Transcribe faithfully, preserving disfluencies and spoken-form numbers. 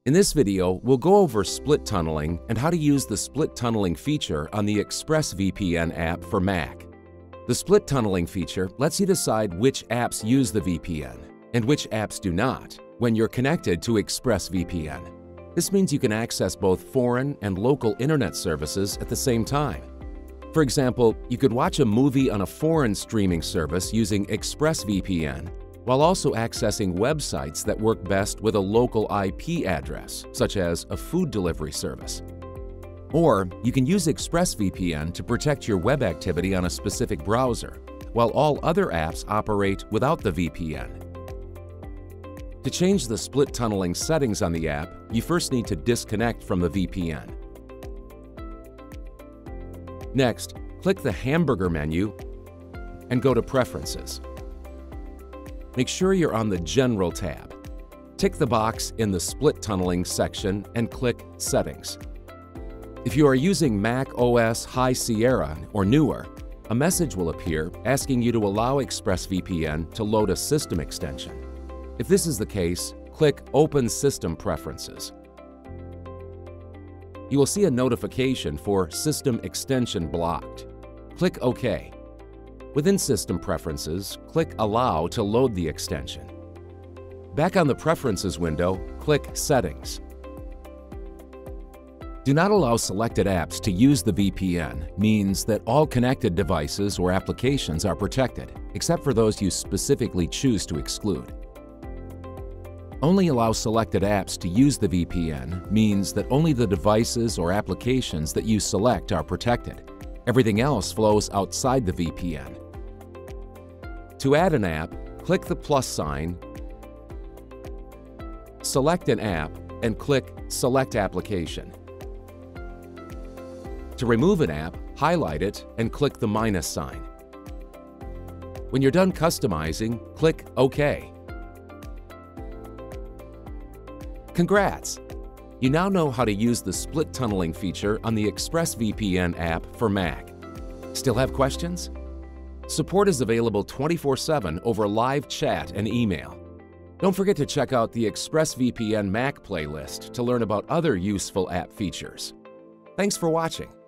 In this video, we'll go over split tunneling and how to use the split tunneling feature on the ExpressVPN app for Mac. The split tunneling feature lets you decide which apps use the V P N and which apps do not when you're connected to ExpressVPN. This means you can access both foreign and local internet services at the same time. For example, you could watch a movie on a foreign streaming service using ExpressVPN while also accessing websites that work best with a local I P address, such as a food delivery service. Or you can use ExpressVPN to protect your web activity on a specific browser, while all other apps operate without the V P N. To change the split tunneling settings on the app, you first need to disconnect from the V P N. Next, click the hamburger menu and go to Preferences. Make sure you're on the General tab. Tick the box in the Split Tunneling section and click Settings. If you are using Mac O S High Sierra or newer, a message will appear asking you to allow ExpressVPN to load a system extension. If this is the case, click Open System Preferences. You will see a notification for System Extension Blocked. Click OK. Within System Preferences, click Allow to load the extension. Back on the Preferences window, click Settings. Do not allow selected apps to use the V P N means that all connected devices or applications are protected, except for those you specifically choose to exclude. Only allow selected apps to use the V P N means that only the devices or applications that you select are protected. Everything else flows outside the V P N. To add an app, click the plus sign, select an app, and click Select Application. To remove an app, highlight it and click the minus sign. When you're done customizing, click OK. Congrats! You now know how to use the split tunneling feature on the ExpressVPN app for Mac. Still have questions? Support is available twenty-four seven over live chat and email. Don't forget to check out the ExpressVPN Mac playlist to learn about other useful app features. Thanks for watching.